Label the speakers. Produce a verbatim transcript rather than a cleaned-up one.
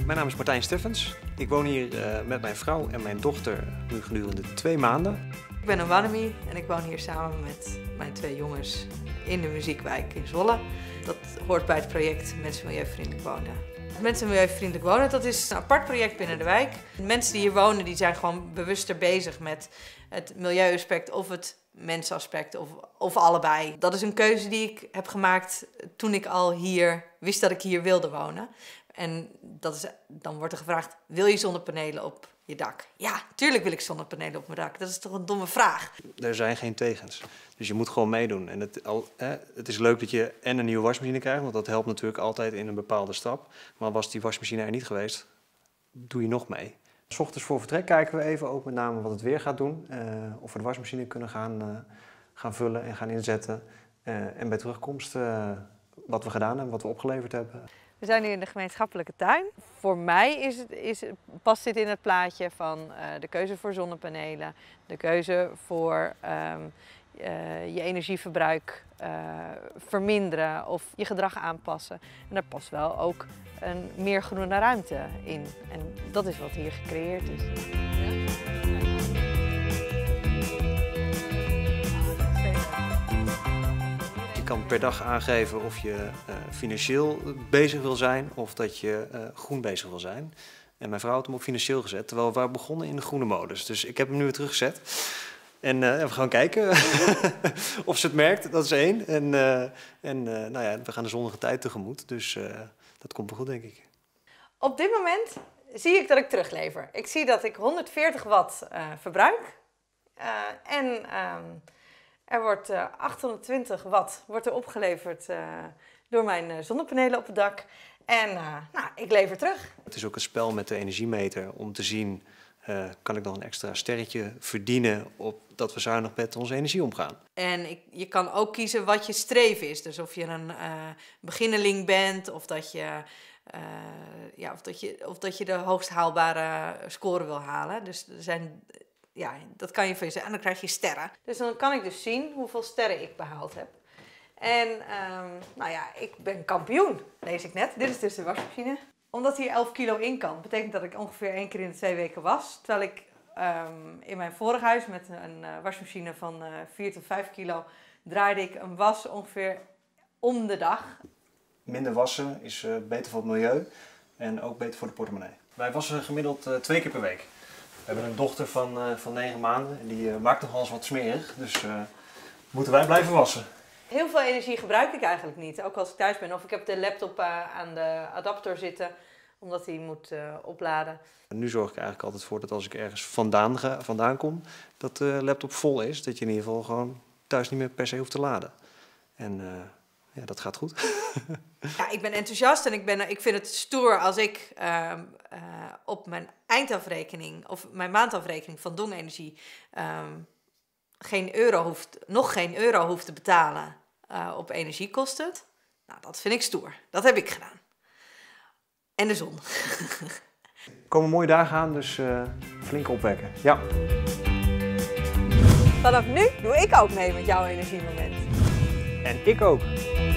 Speaker 1: Mijn naam is Martijn Steffens. Ik woon hier uh, met mijn vrouw en mijn dochter nu gedurende twee maanden.
Speaker 2: Ik ben Wannemie en ik woon hier samen met mijn twee jongens in de muziekwijk in Zwolle. Dat hoort bij het project Mensen Milieuvriendelijk Wonen. Mensen Milieuvriendelijk Wonen, dat is een apart project binnen de wijk. De mensen die hier wonen, die zijn gewoon bewuster bezig met het milieuaspect of het mensaspect of, of allebei. Dat is een keuze die ik heb gemaakt toen ik al hier wist dat ik hier wilde wonen. En dat is, dan wordt er gevraagd, wil je zonnepanelen op je dak? Ja, tuurlijk wil ik zonnepanelen op mijn dak. Dat is toch een domme vraag?
Speaker 1: Er zijn geen tegens. Dus je moet gewoon meedoen. En het, al, hè, het is leuk dat je en een nieuwe wasmachine krijgt, want dat helpt natuurlijk altijd in een bepaalde stap. Maar was die wasmachine er niet geweest, doe je nog mee. 'S Ochtends voor vertrek kijken we even, ook met name wat het weer gaat doen. Uh, of we de wasmachine kunnen gaan, uh, gaan vullen en gaan inzetten. Uh, en bij terugkomst uh, wat we gedaan hebben, wat we opgeleverd hebben.
Speaker 2: We zijn nu in de gemeenschappelijke tuin. Voor mij is het, is, past dit in het plaatje van uh, de keuze voor zonnepanelen, de keuze voor um, uh, je energieverbruik uh, verminderen of je gedrag aanpassen. En daar past wel ook een meer groene ruimte in. En dat is wat hier gecreëerd is.
Speaker 1: Je kan per dag aangeven of je uh, financieel bezig wil zijn of dat je uh, groen bezig wil zijn. En mijn vrouw had hem op financieel gezet, terwijl we waren begonnen in de groene modus. Dus ik heb hem nu weer teruggezet. En uh, we gaan kijken of ze het merkt, dat is één. En, uh, en uh, nou ja, we gaan de zonnige tijd tegemoet, dus uh, dat komt wel goed, denk ik.
Speaker 2: Op dit moment zie ik dat ik teruglever. Ik zie dat ik honderdveertig watt uh, verbruik. Uh, en... Uh, Er wordt uh, achthonderdtwintig watt wordt er opgeleverd uh, door mijn uh, zonnepanelen op het dak. En uh, nou, ik lever terug.
Speaker 1: Het is ook een spel met de energiemeter om te zien, uh, kan ik nog een extra sterretje verdienen op dat we zuinig met onze energie omgaan.
Speaker 2: En ik, je kan ook kiezen wat je streven is. Dus of je een uh, beginneling bent of dat je, uh, ja, of, dat je, of dat je de hoogst haalbare score wil halen. Dus er zijn... Ja, dat kan je van jezelf. En dan krijg je sterren. Dus dan kan ik dus zien hoeveel sterren ik behaald heb. En um, nou ja, ik ben kampioen, lees ik net. Dit is dus de wasmachine. Omdat hier elf kilo in kan, betekent dat ik ongeveer één keer in de twee weken was. Terwijl ik um, in mijn vorig huis met een uh, wasmachine van uh, vier tot vijf kilo draaide ik een was ongeveer om de dag.
Speaker 1: Minder wassen is uh, beter voor het milieu en ook beter voor de portemonnee. Wij wassen gemiddeld uh, twee keer per week. We hebben een dochter van, uh, van negen maanden en die uh, maakt nogal eens wat smerig, dus uh, moeten wij blijven wassen.
Speaker 2: Heel veel energie gebruik ik eigenlijk niet, ook als ik thuis ben. Of ik heb de laptop uh, aan de adapter zitten, omdat die moet uh, opladen.
Speaker 1: En nu zorg ik eigenlijk altijd voor dat als ik ergens vandaan, ga, vandaan kom, dat de laptop vol is. Dat je in ieder geval gewoon thuis niet meer per se hoeft te laden. En uh, ja, dat gaat goed.
Speaker 2: Ja, ik ben enthousiast en ik, ben, ik vind het stoer als ik uh, uh, op mijn eindafrekening of mijn maandafrekening van Dong Energie um, geen euro hoeft, nog geen euro hoeft te betalen uh, op energiekosten. Nou, dat vind ik stoer. Dat heb ik gedaan. En de zon.
Speaker 1: Er komen mooie dagen aan, dus uh, flink opwekken. Ja.
Speaker 2: Vanaf nu doe ik ook mee met jouw energiemoment.
Speaker 1: En ik ook.